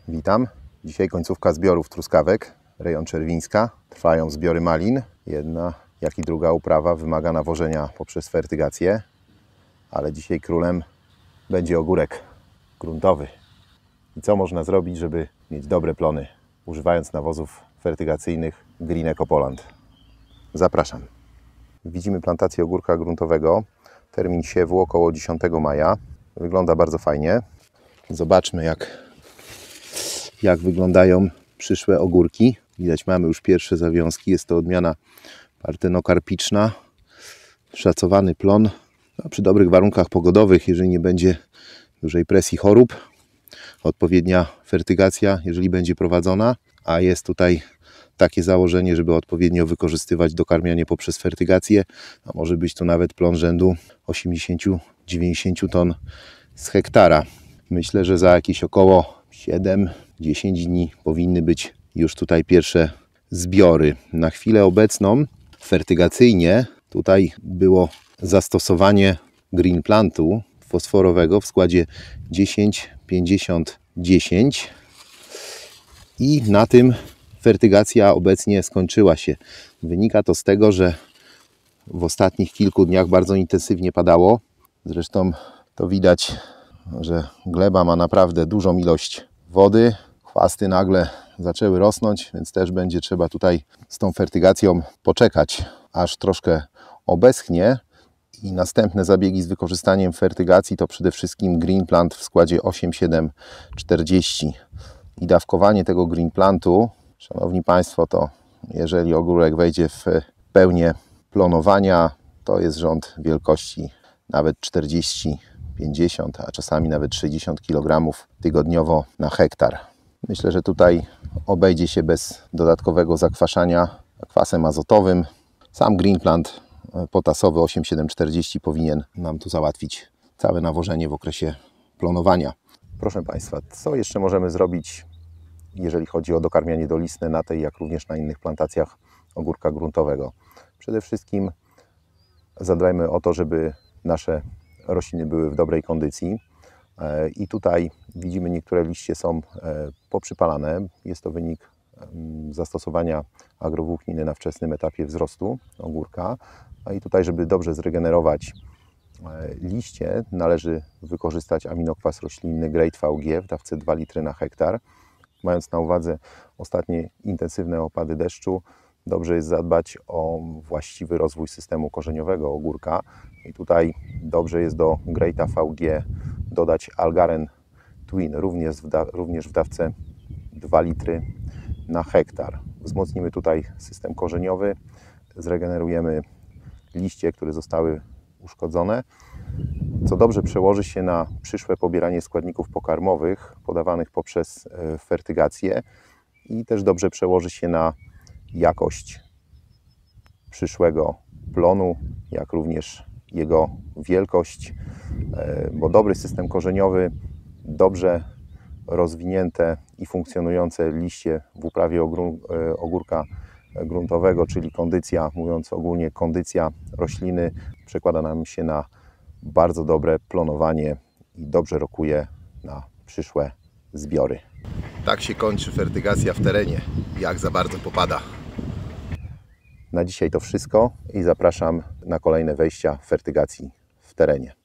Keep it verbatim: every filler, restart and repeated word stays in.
Witam. Dzisiaj końcówka zbiorów truskawek, rejon Czerwińska. Trwają zbiory malin. Jedna, jak i druga uprawa wymaga nawożenia poprzez fertygację, ale dzisiaj królem będzie ogórek gruntowy. I co można zrobić, żeby mieć dobre plony, używając nawozów fertygacyjnych Green Ecopoland? Zapraszam. Widzimy plantację ogórka gruntowego. Termin siewu około dziesiątego maja. Wygląda bardzo fajnie. Zobaczmy, jak, jak wyglądają przyszłe ogórki. Widać, mamy już pierwsze zawiązki. Jest to odmiana partenokarpiczna. Szacowany plon no, przy dobrych warunkach pogodowych, jeżeli nie będzie dużej presji chorób. Odpowiednia fertygacja, jeżeli będzie prowadzona, a jest tutaj takie założenie, żeby odpowiednio wykorzystywać dokarmianie poprzez fertygację, a może być to nawet plon rzędu osiemdziesiąt do dziewięćdziesięciu ton z hektara. Myślę, że za jakieś około siedem do dziesięciu dni powinny być już tutaj pierwsze zbiory. Na chwilę obecną fertygacyjnie tutaj było zastosowanie Green Plantu fosforowego w składzie dziesięć pięćdziesiąt dziesięć i na tym fertygacja obecnie skończyła się. Wynika to z tego, że w ostatnich kilku dniach bardzo intensywnie padało. Zresztą to widać, że gleba ma naprawdę dużą ilość wody. Chwasty nagle zaczęły rosnąć, więc też będzie trzeba tutaj z tą fertygacją poczekać, aż troszkę obeschnie. I następne zabiegi z wykorzystaniem fertygacji to przede wszystkim Green Plant w składzie osiem siedem czterdzieści. I dawkowanie tego Green Plantu, szanowni Państwo, to jeżeli ogórek wejdzie w pełnię plonowania, to jest rząd wielkości nawet czterdzieści pięćdziesiąt, a czasami nawet sześćdziesiąt kilogramów tygodniowo na hektar. Myślę, że tutaj obejdzie się bez dodatkowego zakwaszania kwasem azotowym. Sam Green Plant potasowy osiem siedem czterdzieści powinien nam tu załatwić całe nawożenie w okresie plonowania. Proszę Państwa, co jeszcze możemy zrobić, jeżeli chodzi o dokarmianie dolistne na tej, jak również na innych plantacjach ogórka gruntowego? Przede wszystkim zadbajmy o to, żeby nasze rośliny były w dobrej kondycji. I tutaj widzimy, niektóre liście są poprzypalane. Jest to wynik zastosowania agrowłókniny na wczesnym etapie wzrostu ogórka. I tutaj, żeby dobrze zregenerować liście, należy wykorzystać aminokwas roślinny Great V G w dawce dwa litry na hektar. Mając na uwadze ostatnie intensywne opady deszczu, dobrze jest zadbać o właściwy rozwój systemu korzeniowego ogórka. I tutaj dobrze jest do Greata V G dodać Algaren Twin, również w, da również w dawce dwa litry na hektar. Wzmocnimy tutaj system korzeniowy, zregenerujemy liście, które zostały uszkodzone, co dobrze przełoży się na przyszłe pobieranie składników pokarmowych podawanych poprzez fertygację i też dobrze przełoży się na jakość przyszłego plonu, jak również jego wielkość, bo dobry system korzeniowy, dobrze rozwinięte i funkcjonujące liście w uprawie ogórka gruntowego, czyli kondycja, mówiąc ogólnie kondycja rośliny, przekłada nam się na bardzo dobre plonowanie i dobrze rokuje na przyszłe zbiory. Tak się kończy fertygacja w terenie, jak za bardzo popada. Na dzisiaj to wszystko i zapraszam na kolejne wejścia fertygacji w terenie.